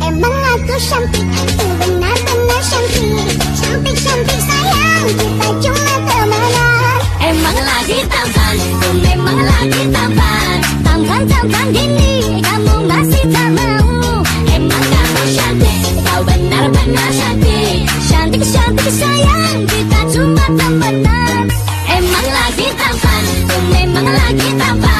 Emang aku cantik, aku benar-benar cantik. Cantik-cantik sayang, kita cuma temenan. Emang lagi tampan, aku memang lagi tampan. Tampan-tampan gini, kamu masih tak mau. Emang kamu cantik, kau benar-benar cantik. Cantik-cantik sayang, kita cuma temenan. Emang lagi tampan, aku memang lagi tampan.